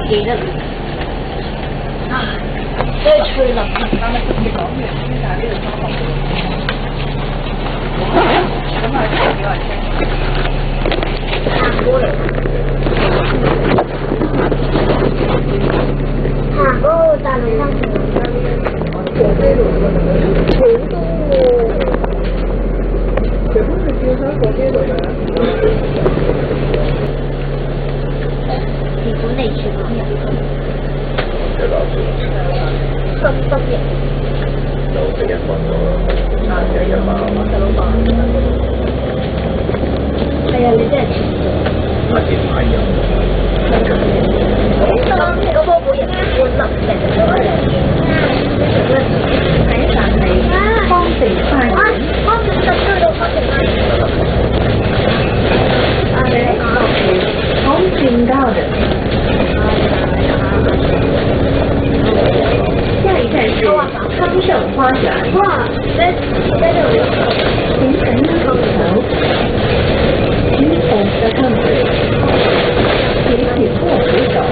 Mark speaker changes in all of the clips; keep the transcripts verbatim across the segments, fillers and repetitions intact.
Speaker 1: 给的。啊，再吹了，咱们自己搞远，现在这个招好。什么二十二千？差多了。啊，哦，大龙上去了。我飞了，成都。这不是经常过节的人。你国内去哪里？这倒是。方不方便？有这点帮助。啊，这个嘛，我这老板。哎呀，你再去。那去哪样？那个那个包裹也我冷在这儿。海产美方北快。啊，方北在这儿，方北快。啊，对，好警告的。下一站是康盛花园。哇，在在这里。请乘客头。请选择看水。请紧握扶手。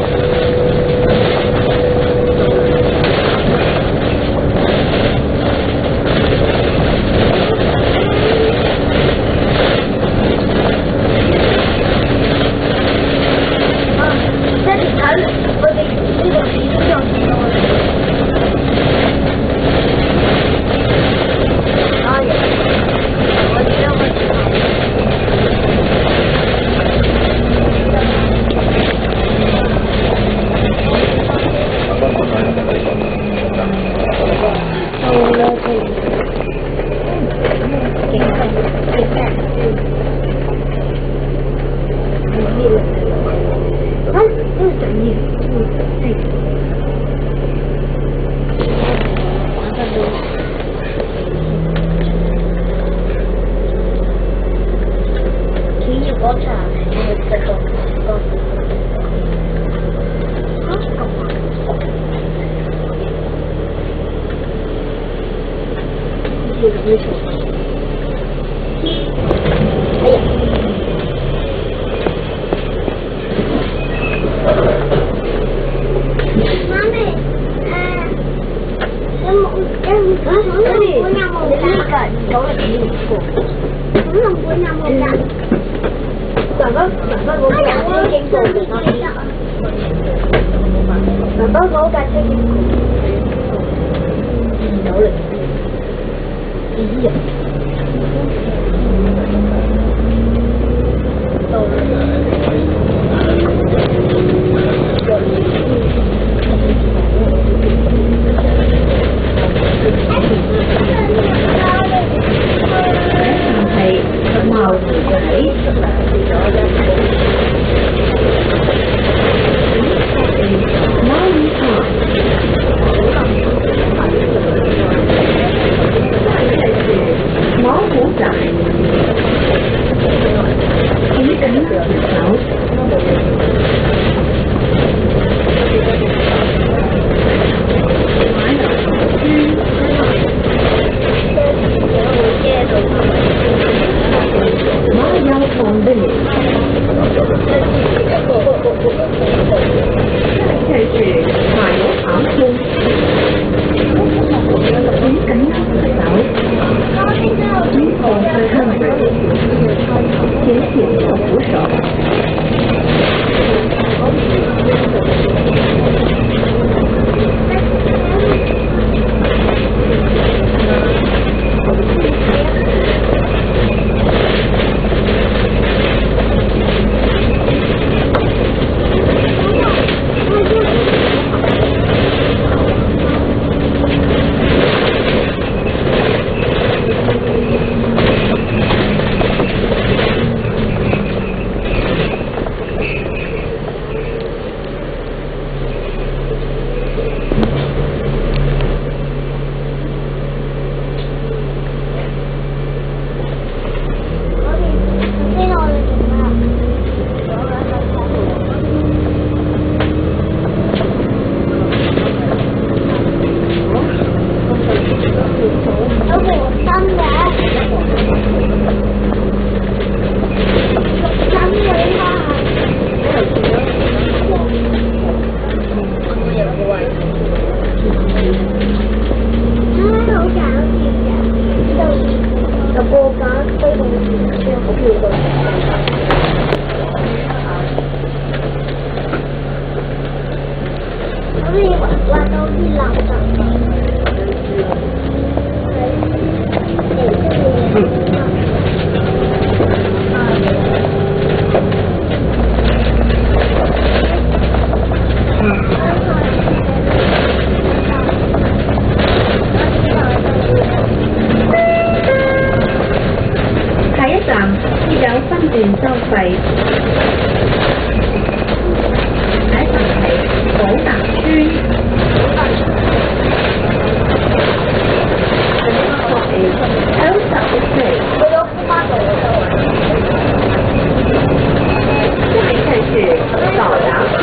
Speaker 1: 有分段收費。睇法係寶達邨。Elsa Estate。我有富八朵的。下一站是早达村。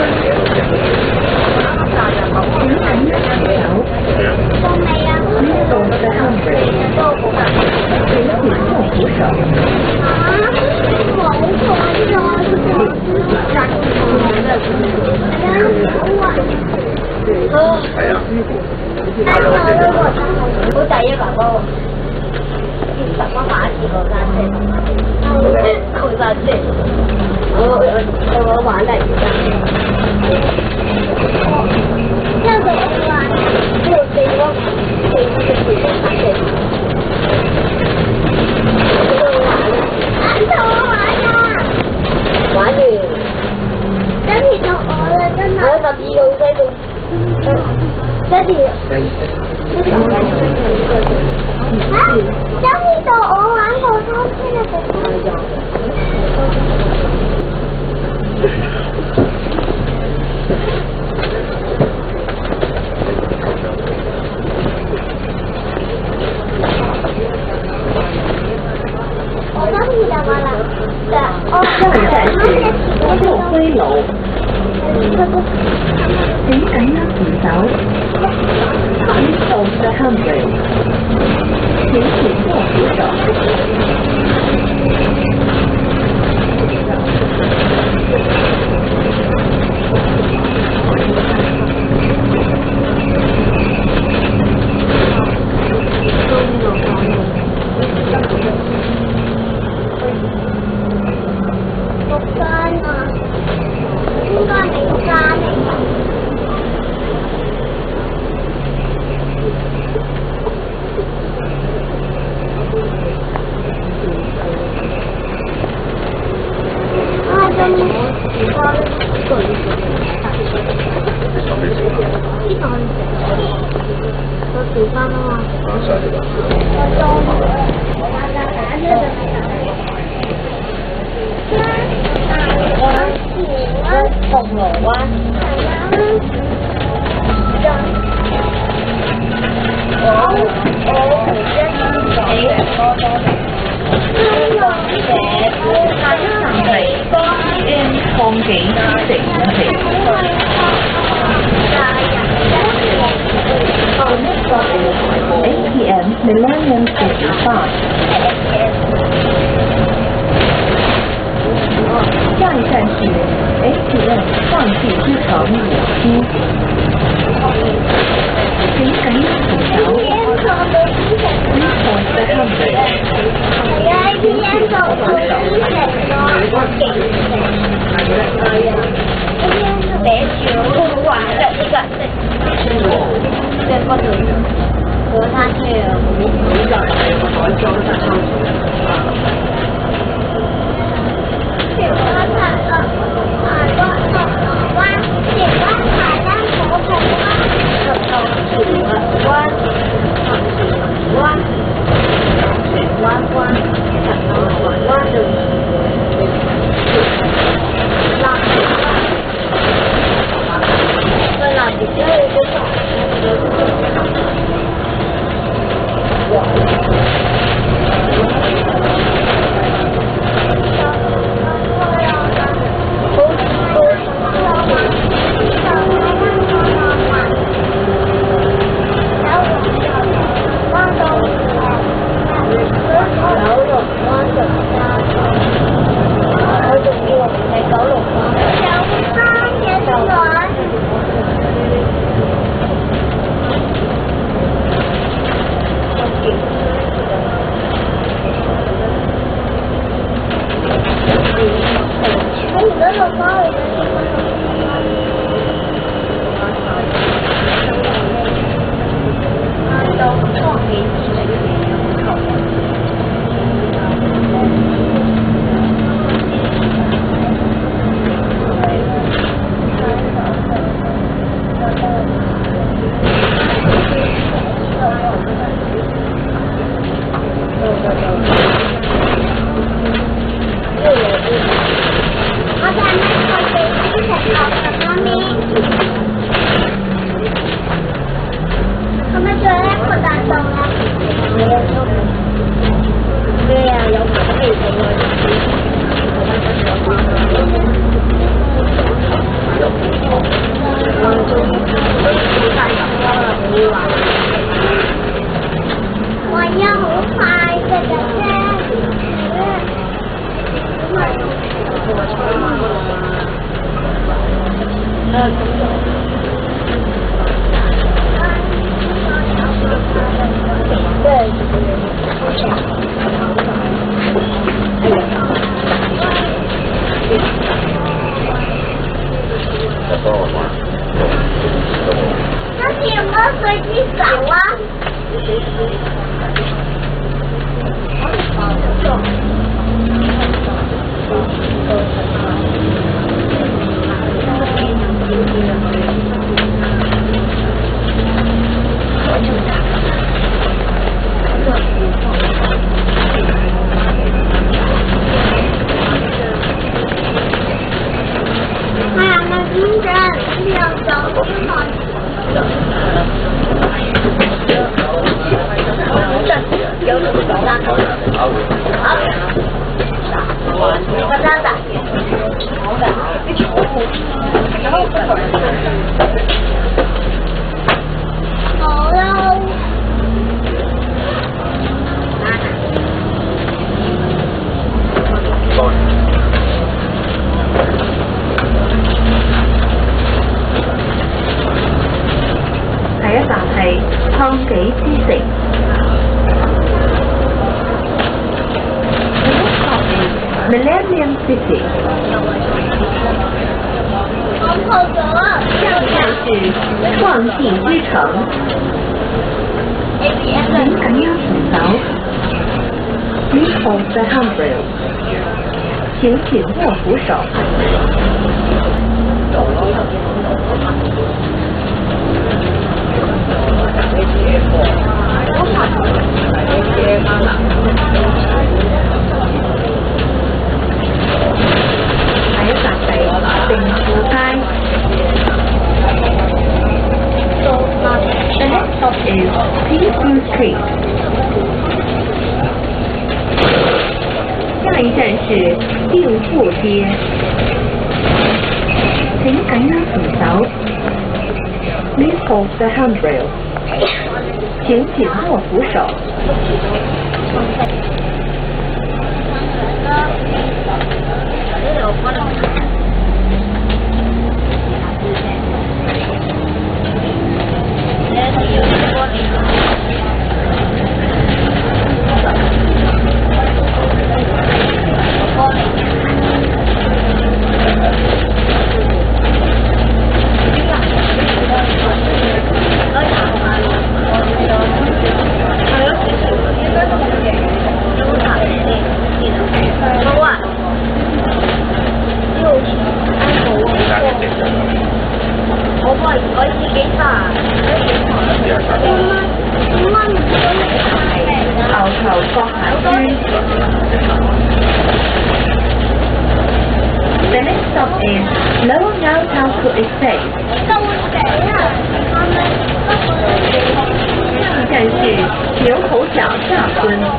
Speaker 1: 请按右手。Middle of the Humber。请紧握扶手。啊！我无所谓的，我係啊。好抵啊，爸爸！十蚊買一次嗰間車，嗰間車，我我我玩嚟而家。那個我玩，只有四個，四個四個買嘅。玩到我玩啦！玩完，跟住到我啦，真係。我十二號西到，跟住。啊！今次到我玩過三千嘅地方。我今次就話啦，我今日就係灰爐。請緊握扶手。Middle of the Humber。请紧握扶手。六間啊，應該係六間嚟㗎。調翻啊嘛。我裝銅鑼灣。我我而家幾多多香港嘅富泰神嚟幫 M 創幾多成係？eight p m Millennium fifty-five。下一站是 eight p m 上汽之城五期。请赶紧扶手。Middle of the Humber。係啊 ，A P M 就好啲食咯，勁食。別住好玩嘅呢個。對不對？和他去了。小灣茶咯，啊個銅鑼灣，小灣茶單火鳳灣，就到荃灣，灣，荃灣灣，陳老灣對。南對南邊即係嗰種。 那你有没有飞机伞啊？哎呀，那今天要走多少？有什么走啦？好，我知道的。好的。好了。
Speaker 2: 第一站係創紀之城 Millennium City。
Speaker 1: 我跑走了。
Speaker 2: 下一站是創意之城。請緊握扶手 Please hold the handrail。請緊握扶手。第一站係定富街。The next stop is Peachtree Street。下一站是定富街。請緊握扶手。Please hold the handrail。請緊握扶手。The next stop is Lower Now Council Estate。下一站是牛头角下村。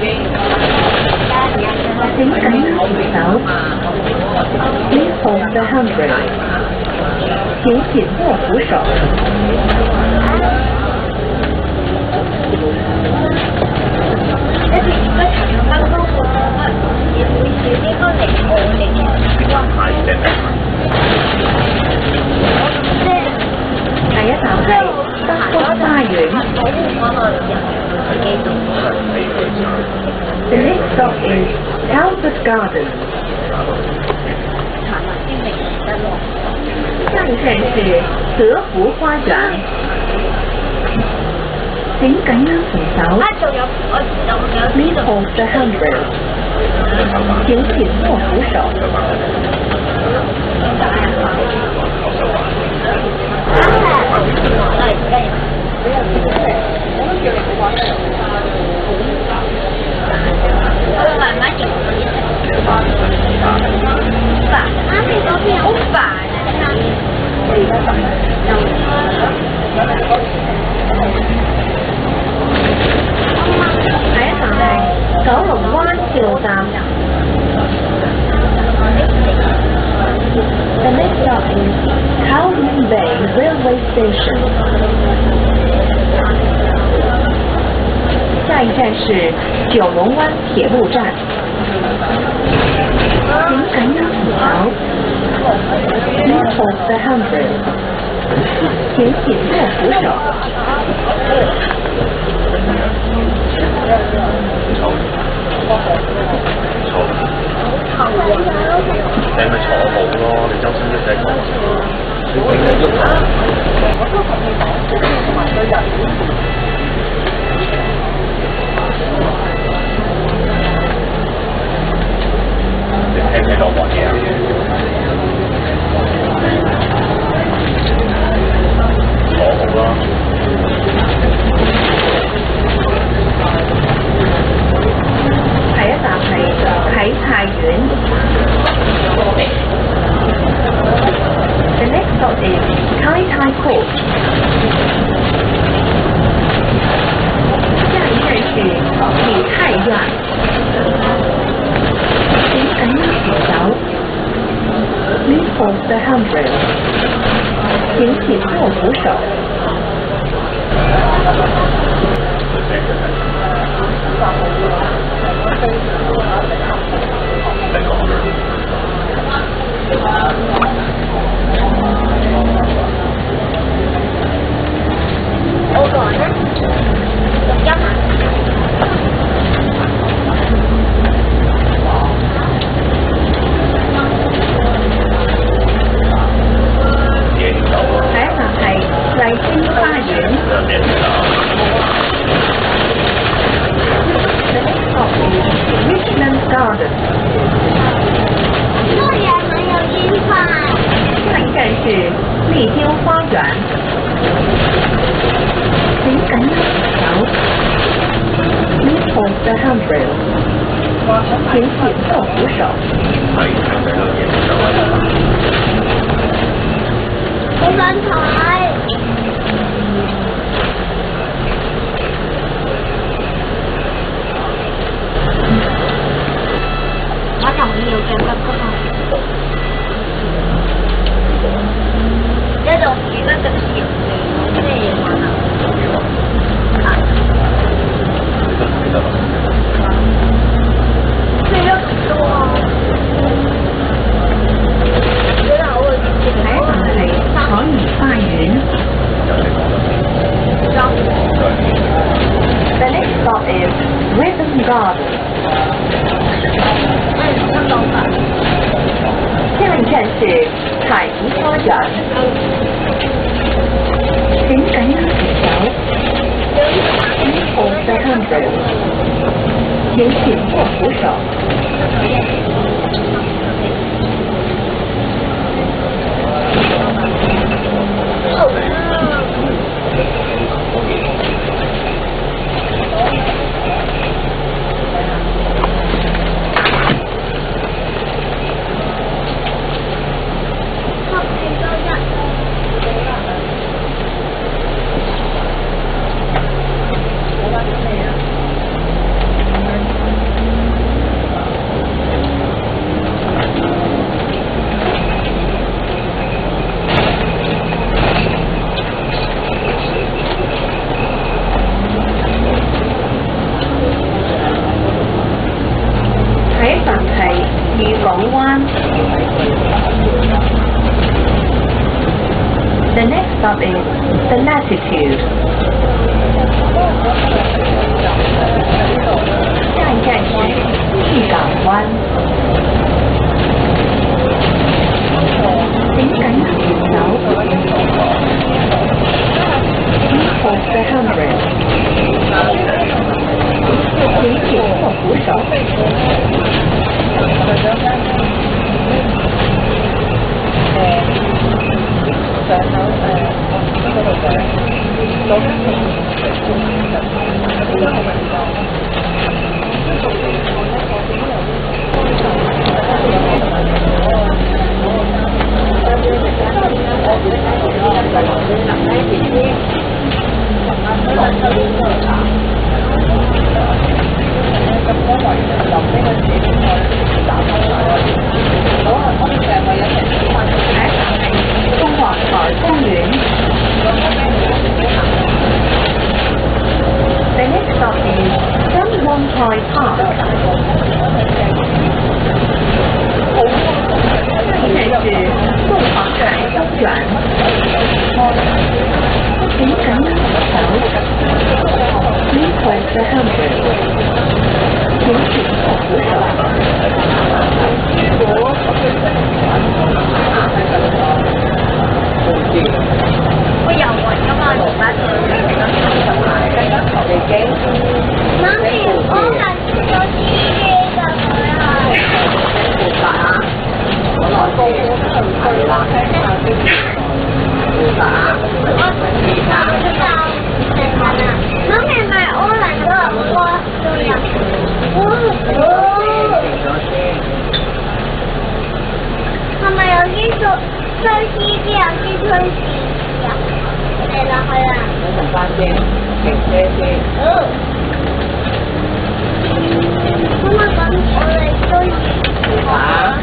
Speaker 2: 請緊握扶手 Please hold the handrail。請緊握扶手。第一站係德福花園。The next stop is Talbot Gardens。下一站是德福花園。請緊握扶手 Please hold the handrail。請緊握扶手。九龍灣鐵路站。The next stop is Kowloon Bay Railway Station。下一站是九龍灣鐵路站。請緊握扶手 Please hold the handrail。 请紧握扶手。
Speaker 3: 你咪坐好咯，你周身都使坐。你聽唔聽到我講嘢啊？坐好啦。
Speaker 2: 下一站係啟泰苑。The next stop is Kai Tai Court。下一站是啟泰苑。請緊握扶手。Please hold the handrail。請緊握扶手。
Speaker 1: 我講咧，錄音啊！
Speaker 2: 下一站係麗晶花園。The next stop is Richmond Garden。
Speaker 1: 这里还有金饭。
Speaker 2: 下一站是丽晶花園。請緊握扶手。Please hold the handrail。請緊握扶手。
Speaker 1: 我想睇。我同意要嘅得噶嘛？一種記得嘅詞咩嘢話啊？這要怎麼做啊？覺得我
Speaker 2: 下一站係彩怡花園。The next stop is Rhythm Garden。下一站是彩怡花園。請緊握扶手。Please hold the handrail。請緊握扶手。The next stop is The Latitude。下一站是玉港灣。請緊握扶手。Please hold the handrail。請緊握扶手。上手誒嗰度嘅左邊係應該好穩當。
Speaker 1: 做吹西邊先吹西邊，係啦係啦。你同翻先，停車先。好。咁啊咁，我哋追住話。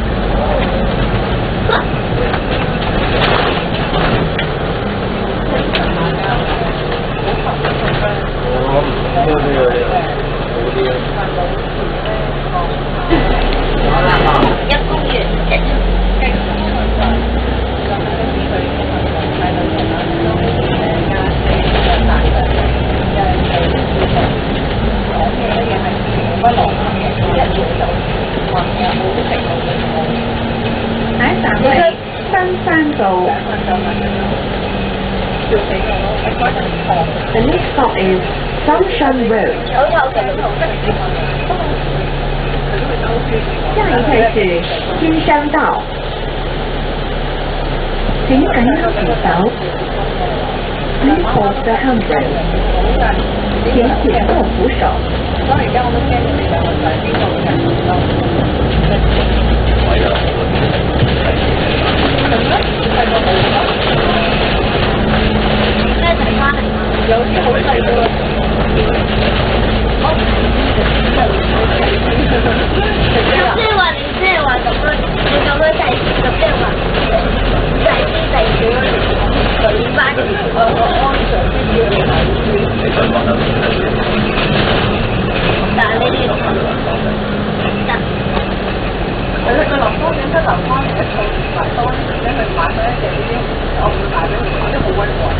Speaker 3: 我唔多啲嘅，好啲。
Speaker 1: 好啦，好，一公園一。
Speaker 2: 下一站係新山道。The next stop is Sunshine Road。下一站是金山道，請緊握扶手。Please hold the handrail。請緊握扶手。
Speaker 3: 係啊。
Speaker 1: 有啲好細個。即係話你即係話咁樣，你咁樣細咁即係話細啲細少水翻我我安全啲要嚟買但係呢啲得。係啦，個林方點得林方嚟一套買多啲，因為買咗一隻呢啲，我會買俾佢，買得好溫和。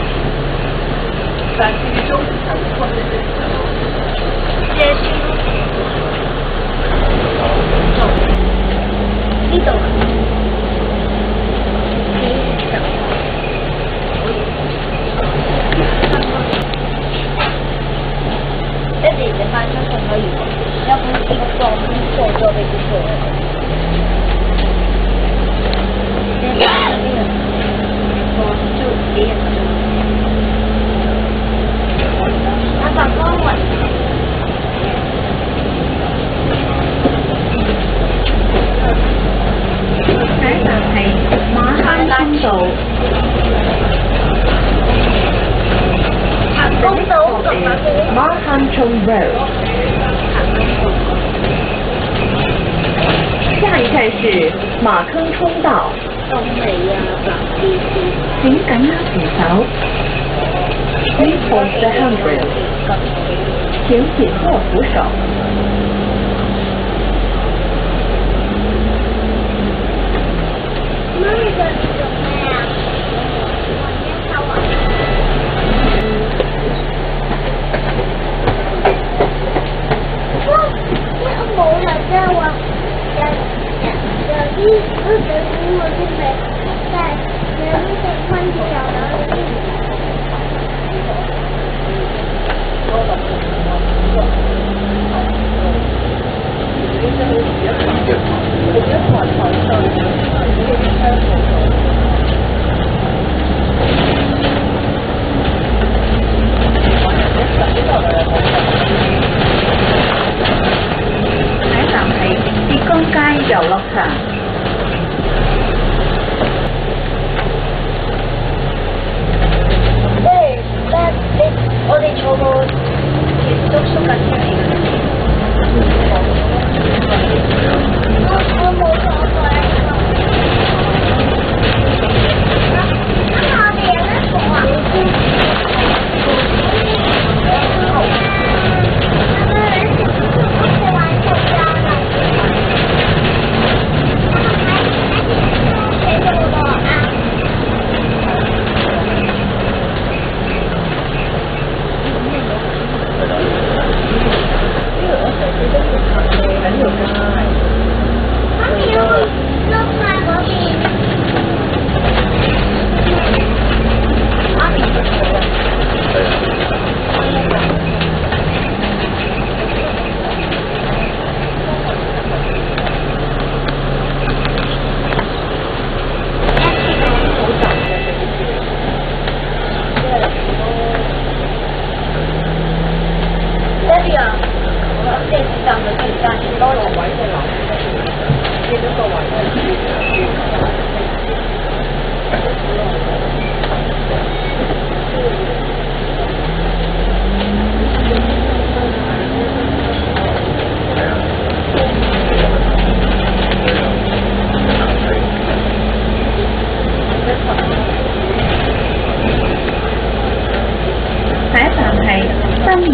Speaker 1: 但係始終係溫啲啲。借書。呢度。一時就翻出去可以，要不一個光做做被不做。現在呢個我就幾人做？阿爸幫我。
Speaker 2: 下一站係馬坑通道。
Speaker 1: 公道同埋佢。
Speaker 2: 馬坑通 Road。下一站是馬坑通道。
Speaker 1: 東美啊，白啲
Speaker 2: 請緊握扶手。Please hold the handrail。請緊握扶手。
Speaker 1: 媽咪佢做咩啊？冇啦，即係話有有啲嗰陣時我啲咪即係有啲食昆蟲又有啲。
Speaker 2: 下一站係浙江街遊樂場。
Speaker 1: 即係咧，你我哋坐過都縮緊出嚟嘅。我我冇坐過咧。咁我哋有咩坐啊？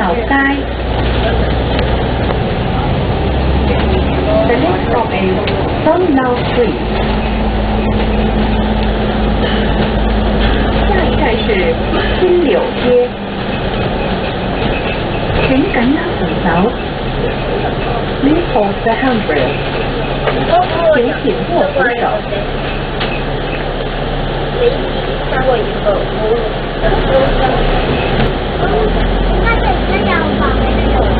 Speaker 2: 樓街。The next stop is Sun Lao Street。下一站是新柳街。請緊握扶手。Please hold the handrail。請緊握扶手。
Speaker 1: 没看过一个母乳的周生。那本身要放在那种。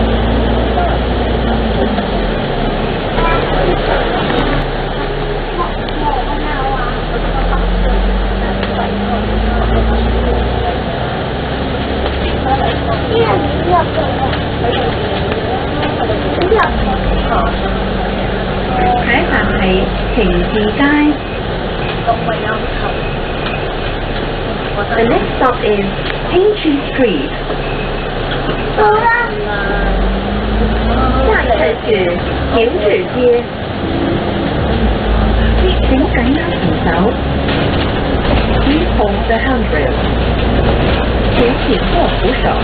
Speaker 2: 下一站係平治街。The next stop is Pinchy Street。下一站是平治街。請緊握扶手。Please hold the handrail。請緊握扶手。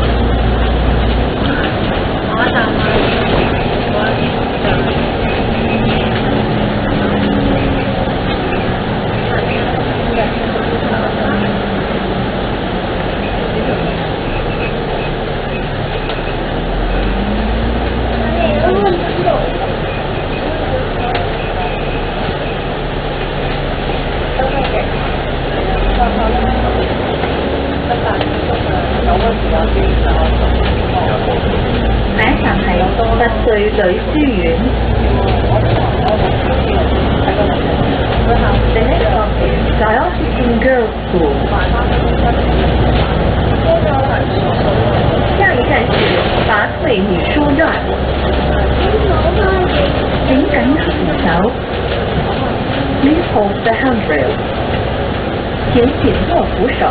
Speaker 2: 下一站係拔萃女書院。The next stop is Diocesan Girls School。下一站是拔萃女書院。請緊握扶手。Please hold the handrail。請緊握扶手。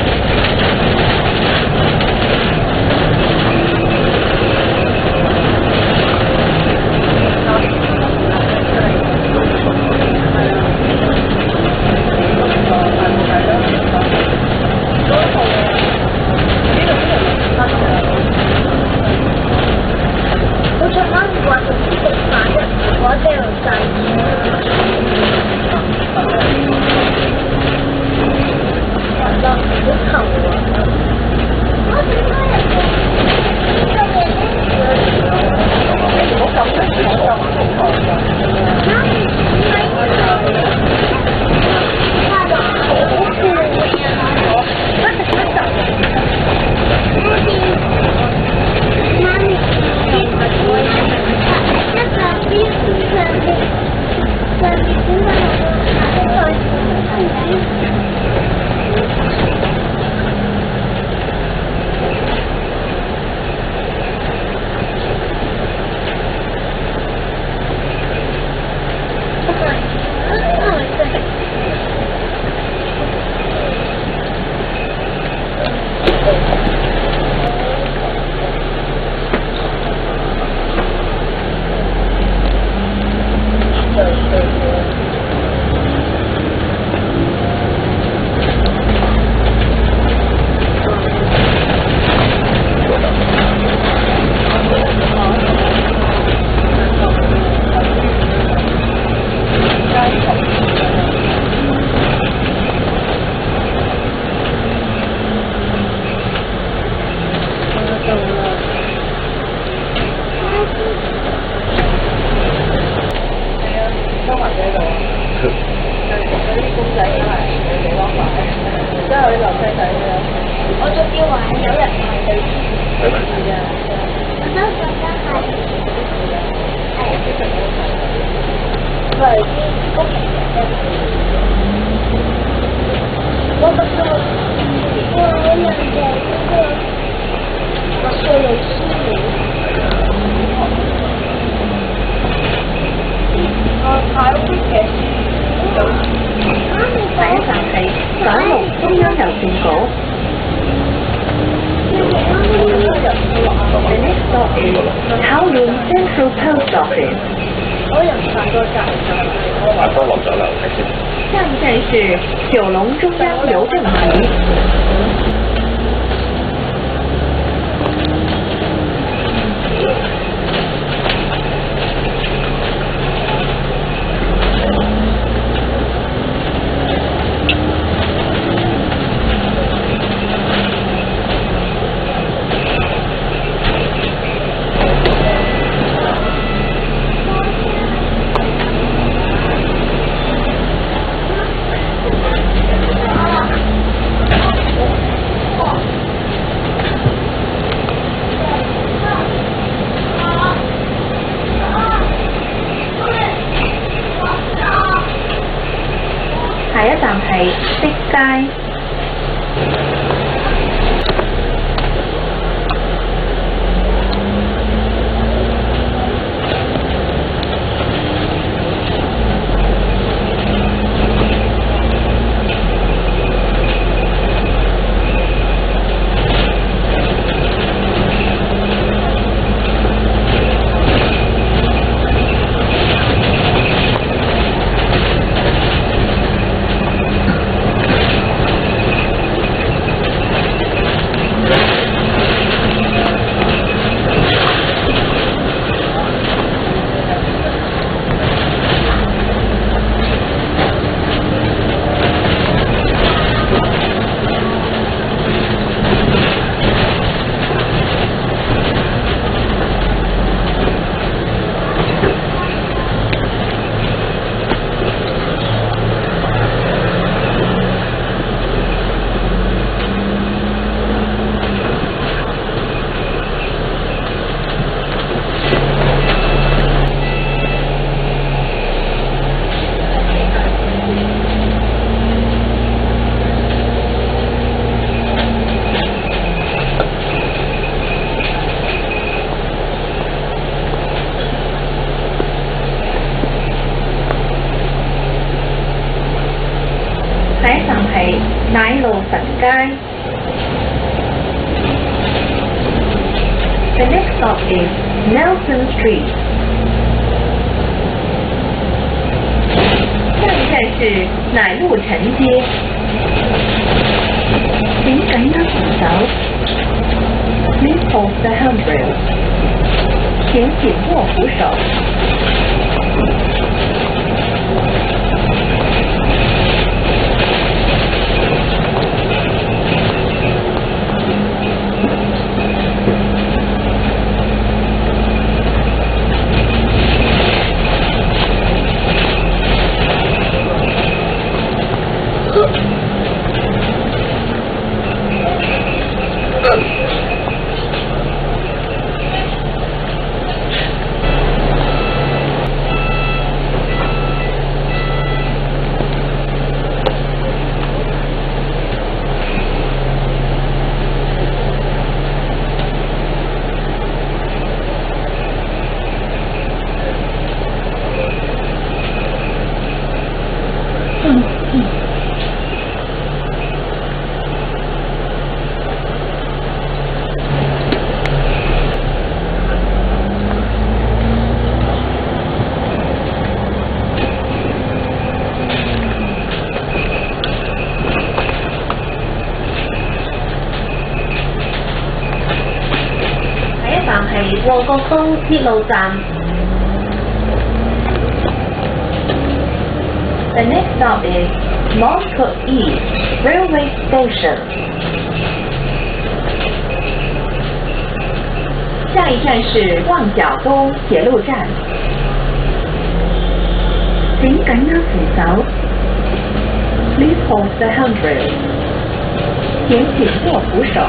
Speaker 2: 下一站是九龙中央邮政局。 站係色街。下一站係奶路臣街。The next stop is Nelson Street。下一站是奶路臣街。請緊握扶手。Please hold the handrail。請緊握扶手。係旺角東鐵路站。The next stop is Moscow East Railway Station。下一站是旺角東鐵路站。請緊握扶手。Please hold the handrail。請緊握扶手。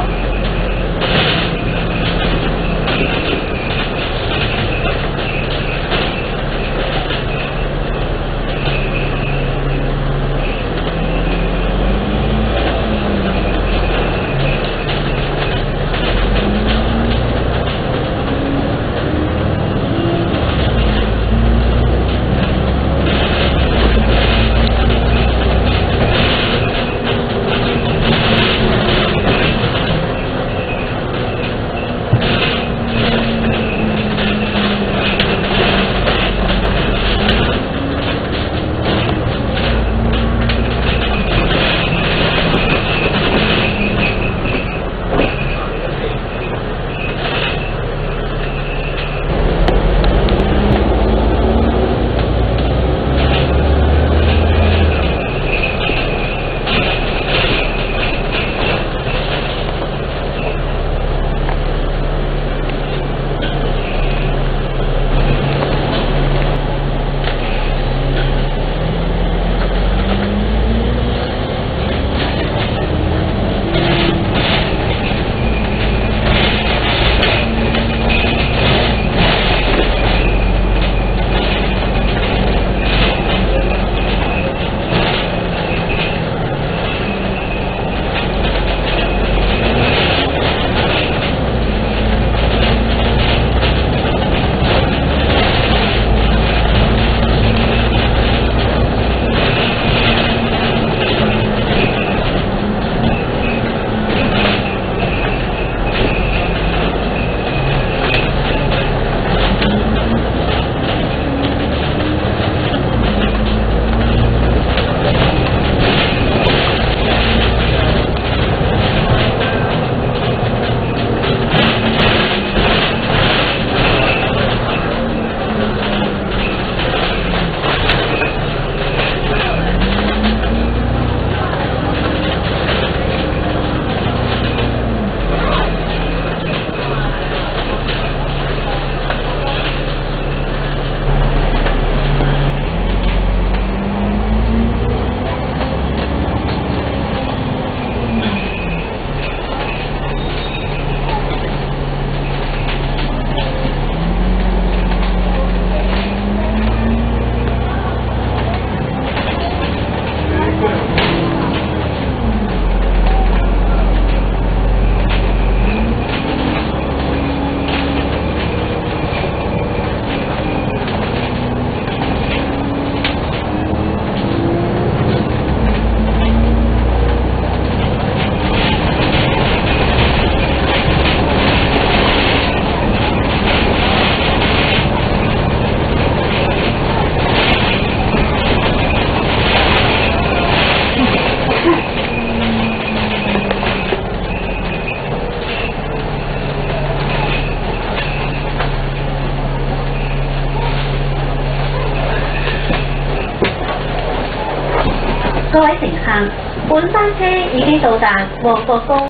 Speaker 2: 各位乘客，本班車已經到達旺角高。